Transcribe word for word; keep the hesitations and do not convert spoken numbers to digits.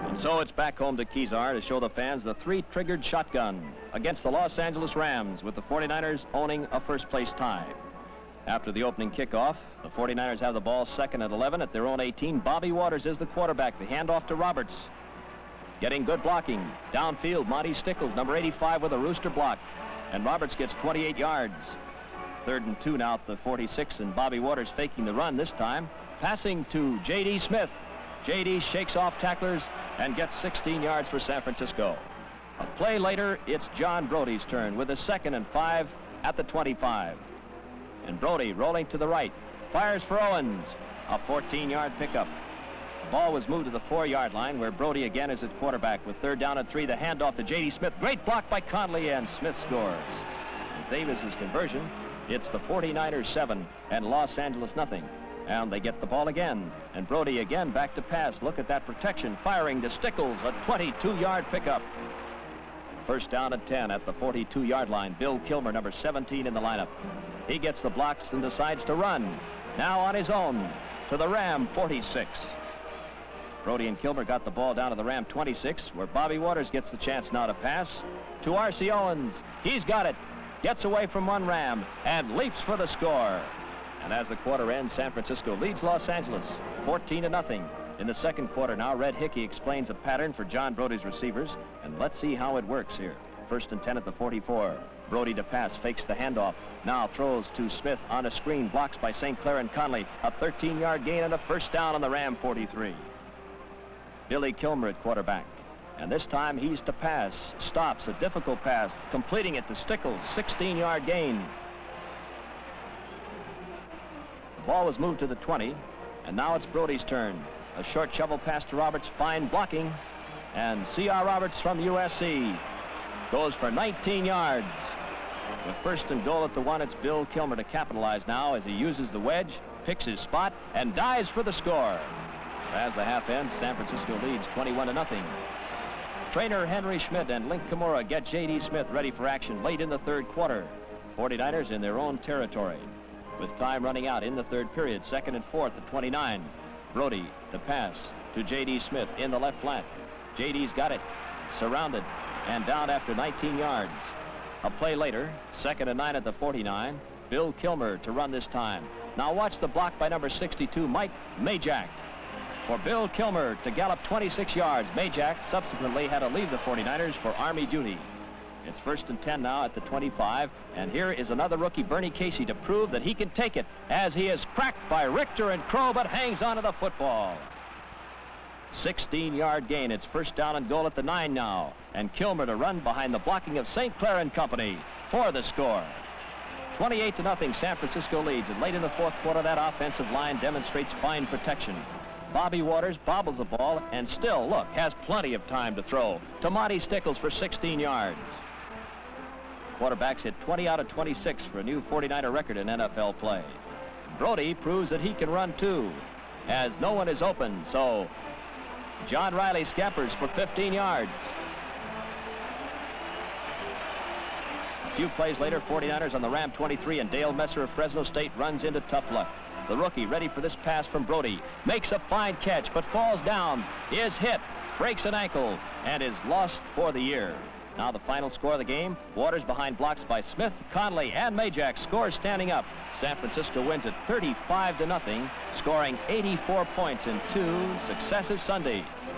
And so it's back home to Kezar to show the fans the three-triggered shotgun against the Los Angeles Rams, with the forty-niners owning a first-place tie. After the opening kickoff, the forty-niners have the ball second and eleven at their own eighteen. Bobby Waters is the quarterback. The handoff to Roberts. Getting good blocking. Downfield, Monty Stickles, number eighty-five, with a rooster block. And Roberts gets twenty-eight yards. Third and two now at the forty-six, and Bobby Waters faking the run this time. Passing to J D Smith. J D shakes off tacklers and gets sixteen yards for San Francisco. A play later, it's John Brody's turn with a second and five at the twenty-five. And Brody rolling to the right. Fires for Owens. A fourteen-yard pickup. The ball was moved to the four-yard line, where Brody again is at quarterback with third down and three. The handoff to J D Smith. Great block by Conley, and Smith scores. With Davis's conversion, it's the forty-niners seven and Los Angeles nothing. And they get the ball again. And Brody again back to pass. Look at that protection. Firing to Stickles. A twenty-two-yard pickup. First down and ten at the forty-two-yard line. Bill Kilmer, number seventeen in the lineup. He gets the blocks and decides to run. Now on his own to the Ram forty-six. Brody and Kilmer got the ball down to the Ram twenty-six, where Bobby Waters gets the chance now to pass to R C Owens. He's got it. Gets away from one Ram and leaps for the score. And as the quarter ends, San Francisco leads Los Angeles fourteen to nothing. In the second quarter now, Red Hickey explains a pattern for John Brody's receivers, and let's see how it works here. First and ten at the forty-four. Brody to pass, fakes the handoff. Now throws to Smith on a screen, blocks by Saint Clair and Conley. A thirteen-yard gain and a first down on the Ram forty-three. Billy Kilmer at quarterback. And this time he's to pass. Stops a difficult pass, completing it to Stickles. sixteen-yard gain. The ball was moved to the twenty, and now it's Brody's turn. A short shovel pass to Roberts, fine blocking. And C R Roberts from U S C goes for nineteen yards. With first and goal at the one, it's Bill Kilmer to capitalize now as he uses the wedge, picks his spot, and dives for the score. As the half ends, San Francisco leads twenty-one to nothing. Trainer Henry Schmidt and Link Kimura get J D Smith ready for action late in the third quarter. forty-niners in their own territory. With time running out in the third period, second and fourth at twenty-nine. Brody, the pass to J D Smith in the left flat. J D's got it, surrounded, and down after nineteen yards. A play later, second and nine at the forty-nine. Bill Kilmer to run this time. Now watch the block by number sixty-two, Mike Majak. For Bill Kilmer to gallop twenty-six yards. Majak subsequently had to leave the forty-niners for Army duty. It's first and ten now at the twenty-five, and here is another rookie, Bernie Casey, to prove that he can take it, as he is cracked by Richter and Crow, but hangs onto the football. sixteen-yard gain. It's first down and goal at the nine now, and Kilmer to run behind the blocking of Saint Clair and company for the score. twenty-eight to nothing, San Francisco leads, and late in the fourth quarter, that offensive line demonstrates fine protection. Bobby Waters bobbles the ball and still, look, has plenty of time to throw to Monty Stickles for sixteen yards. Quarterbacks hit twenty out of twenty-six for a new forty-niner record in N F L play. Brody proves that he can run too, as no one is open, so John Riley scampers for fifteen yards. A few plays later, forty-niners on the Ram twenty-three, and Dale Messer of Fresno State runs into tough luck. The rookie ready for this pass from Brody. Makes a fine catch, but falls down, is hit, breaks an ankle, and is lost for the year. Now the final score of the game. Waters behind blocks by Smith, Conley, and Majak scores standing up. San Francisco wins it thirty-five to nothing, scoring eighty-four points in two successive Sundays.